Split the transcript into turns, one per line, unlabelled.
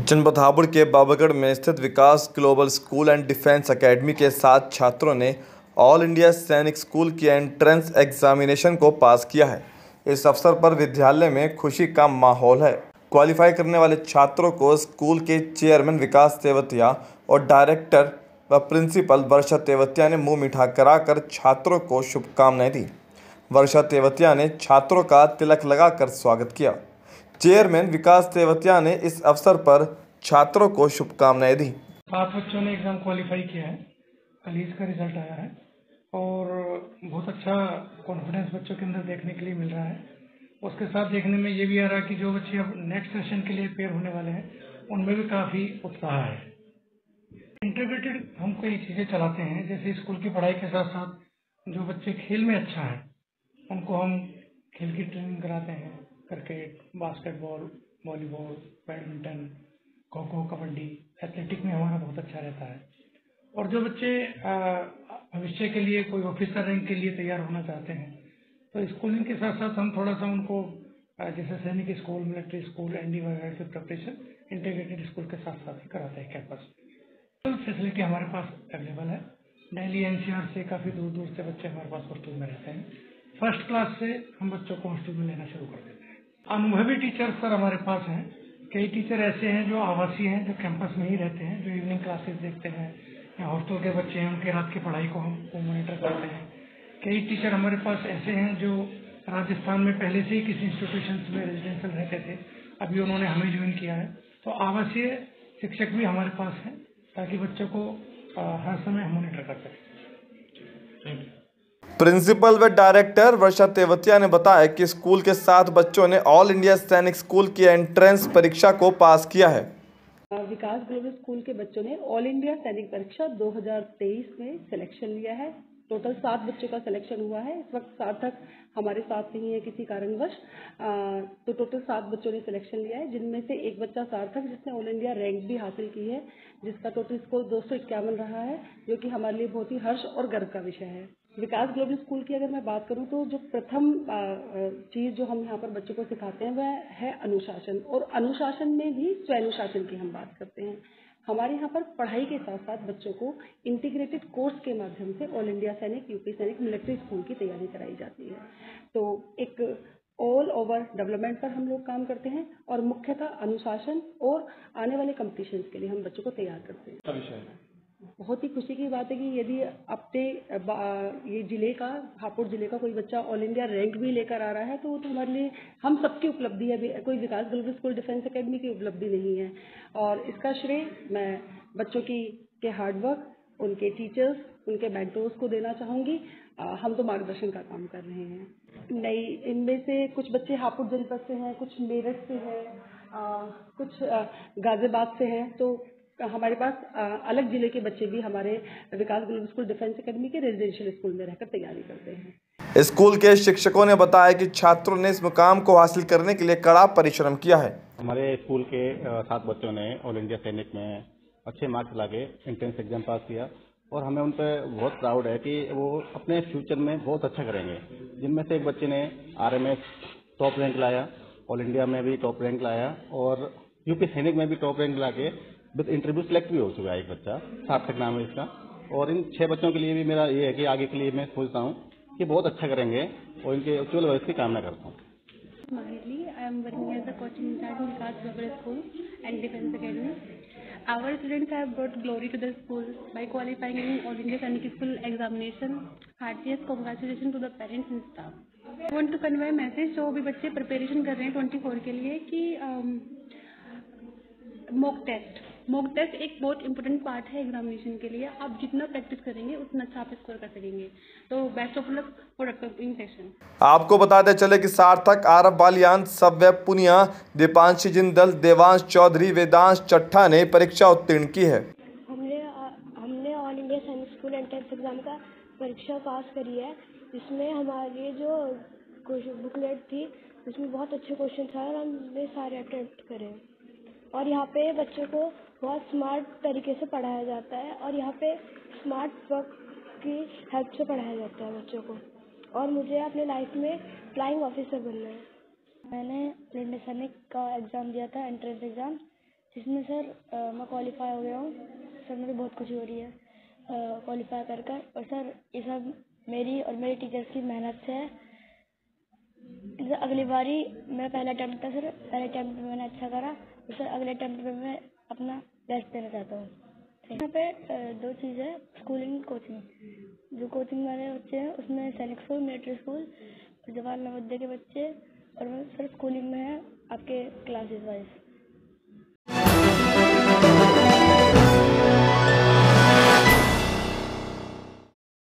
जनपद हापुड़ के बाबागढ़ में स्थित Vikas global school and defence academy के 7 छात्रों ने ऑल इंडिया सैनिक स्कूल की एंट्रेंस एग्जामिनेशन को पास किया है। इस अवसर पर विद्यालय में खुशी का माहौल है। क्वालिफाई करने वाले छात्रों को स्कूल के चेयरमैन विकास तेवतिया और डायरेक्टर व प्रिंसिपल वर्षा तेवतिया ने मुंह मीठा कराकर छात्रों को शुभकामनाएं दी। वर्षा तेवतिया ने छात्रों का तिलक लगाकर स्वागत किया। चेयरमैन विकास तेवतिया ने इस अवसर पर छात्रों को शुभकामनाएं दी।
7 बच्चों ने एग्जाम क्वालिफाई किया है, कल इसका रिजल्ट आया है और बहुत अच्छा कॉन्फिडेंस बच्चों के अंदर देखने के लिए मिल रहा है। उसके साथ देखने में ये भी आ रहा है कि जो बच्चे अब नेक्स्ट सेशन के लिए प्रिपेयर होने वाले हैं उनमें भी काफ़ी उत्साह है। इंटीग्रेटेड हम कई चीज़ें चलाते हैं, जैसे स्कूल की पढ़ाई के साथ साथ जो बच्चे खेल में अच्छा है उनको हम खेल की ट्रेनिंग कराते हैं। Cricket, basketball, volleyball, badminton, kho kho, kabaddi, athletic में हमारा बहुत अच्छा रहता है। और जो बच्चे भविष्य के लिए कोई ऑफिसर रैंक के लिए तैयार होना चाहते हैं तो स्कूलिंग के साथ साथ हम थोड़ा सा उनको जैसे सैनिक स्कूल, मिलिट्री स्कूल, एनडी वगैरह की प्रिपरेशन इंटीग्रेटेड स्कूल के साथ साथ ही कराते हैं कैंपस। फुल फैसिलिटी हमारे पास अवेलेबल है। दिल्ली एनसीआर से काफ़ी दूर दूर से बच्चे हमारे पास हॉस्टल में रहते हैं। फर्स्ट क्लास से हम बच्चों को हॉस्टल में लेना शुरू कर देते हैं। अनुभवी टीचर सर हमारे पास हैं। कई टीचर ऐसे हैं जो आवासीय हैं, जो कैंपस में ही रहते हैं, जो इवनिंग क्लासेस देखते हैं, या हॉस्टल के बच्चे हैं उनके रात की पढ़ाई को हम मॉनिटर करते हैं। कई टीचर हमारे पास ऐसे हैं जो राजस्थान में पहले से ही किसी इंस्टीट्यूशन में रेजिडेंशियल रहते थे, अभी उन्होंने हमें ज्वाइन किया है। तो आवासीय शिक्षक भी हमारे पास हैं ताकि बच्चों को हर समय हम मॉनिटर कर सकें। Thank you.
प्रिंसिपल व डायरेक्टर वर्षा तेवतिया ने बताया कि स्कूल के 7 बच्चों ने ऑल इंडिया सैनिक स्कूल की एंट्रेंस परीक्षा को पास किया है।
विकास ग्लोबल स्कूल के बच्चों ने ऑल इंडिया सैनिक परीक्षा 2023 में सिलेक्शन लिया है। टोटल 7 बच्चों का सिलेक्शन हुआ है। इस वक्त सार्थक हमारे साथ नहीं है किसी कारणवश, तो टोटल 7 बच्चों ने सिलेक्शन लिया है, जिनमें से एक बच्चा सार्थक जिसने ऑल इंडिया रैंक भी हासिल की है, जिसका टोटल स्कोर 251 रहा है, जो कि हमारे लिए बहुत ही हर्ष और गर्व का विषय है। विकास ग्लोबल स्कूल की अगर मैं बात करूं तो जो प्रथम चीज़ जो हम यहाँ पर बच्चों को सिखाते हैं वह है अनुशासन, और अनुशासन में भी स्वानुशासन की हम बात करते हैं। हमारे यहाँ पर पढ़ाई के साथ साथ बच्चों को इंटीग्रेटेड कोर्स के माध्यम से all India Sainik, UP Sainik, military school की तैयारी कराई जाती है। तो एक ऑल ओवर डेवलपमेंट पर हम लोग काम करते हैं और मुख्यतः अनुशासन और आने वाले कॉम्पिटिशन्स के लिए हम बच्चों को तैयार करते हैं। बहुत ही खुशी की बात है कि यदि अपने ये जिले का, हापुड़ जिले का कोई बच्चा ऑल इंडिया रैंक भी लेकर आ रहा है तो वो तो हमारे लिए हम सबकी उपलब्धि है, कोई Vikas global school defence academy की उपलब्धि नहीं है। और इसका श्रेय मैं बच्चों के हार्डवर्क, उनके टीचर्स, उनके मेंटोर्स को देना चाहूँगी। हम तो मार्गदर्शन का काम कर रहे हैं। नई इनमें से कुछ बच्चे हापुड़ जनपद से हैं, कुछ मेरठ से हैं, कुछ गाजियाबाद से हैं। तो हमारे पास अलग जिले के बच्चे भी हमारे Vikas global school defence academy के रेजिडेंशियल स्कूल में रहकर तैयारी करते हैं।
स्कूल के शिक्षकों ने बताया कि छात्रों ने इस मुकाम को हासिल करने के लिए कड़ा परिश्रम किया है।
हमारे स्कूल के 7 बच्चों ने ऑल इंडिया सैनिक में अच्छे मार्क्स लाके एंट्रेंस एग्जाम पास किया और हमें उन पर बहुत प्राउड है कि वो अपने फ्यूचर में बहुत अच्छा करेंगे। जिनमें से एक बच्चे ने RMS टॉप रैंक लाया, ऑल इंडिया में भी टॉप रैंक लाया और यूपी सैनिक में भी टॉप रैंक लाके विद इंटरव्यू सेलेक्ट भी हो चुका है एक बच्चा, सार्थक नाम है इसका। और इन 6 बच्चों के लिए भी मेरा ये है कि आगे के लिए मैं सोचता हूँ कि बहुत अच्छा करेंगे और इनके उज्ज्वल भविष्य की कामना करता हूँ।
Smiley, I am working as a coaching charge in Vikas Global School and Defence Academy. Our students have brought glory to the school by qualifying in All India Sainik School examination. Heartiest congratulations to the parents and staff. I want to convey a message जो भी बच्चे preparation कर रहे हैं 24 के लिए कि mock test एक बहुत इंपॉर्टेंट पार्ट है एग्जामिनेशन के लिए। आप जितना प्रैक्टिस करेंगे उतना अच्छा आप स्कोर कर सकेंगे। तो best of luck for upcoming session.
आपको बताते चले कि सार्थक, आरव बालियान, सव्य पुनिया, दीपांशी जिंदल, देवांश चौधरी, वेदांश चट्ठा ने परीक्षा उत्तीर्ण की है।
हमने all India Sainik school entrance exam का परीक्षा पास करी है, जिसमें हमारी जो बुकलेट थी उसमें बहुत अच्छे क्वेश्चन था और हमने सारे अटेम्प्ट करे। और यहाँ पे बच्चों को बहुत स्मार्ट तरीके से पढ़ाया जाता है और यहाँ पे स्मार्ट वर्क की हेल्प से पढ़ाया जाता है बच्चों को। और मुझे अपने लाइफ में फ्लाइंग ऑफिसर बनना है। मैंने ऑल इंडिया सैनिक का एग्ज़ाम दिया था, एंट्रेंस एग्ज़ाम, इसमें सर मैं क्वालिफाई हो गया हूँ सर। मुझे बहुत खुशी हो रही है क्वालिफाई कर और सर ये सब मेरी और मेरे टीचर्स की मेहनत से है। अगली बारी मेरा पहला अटेम्प्ट था सर, पहले अटेम्प्ट में मैंने अच्छा करा और सर अगले अटेम्प्ट में मैं अपना बेस्ट देना चाहता हूँ। यहाँ पे दो चीज़ है, स्कूलिंग कोचिंग। जो कोचिंग वाले बच्चे हैं उसमें सैनिक स्कूल, मिलिट्री स्कूल और जवाहर नवोदय के बच्चे और सर स्कूलिंग में है आपके क्लासेस वाइज।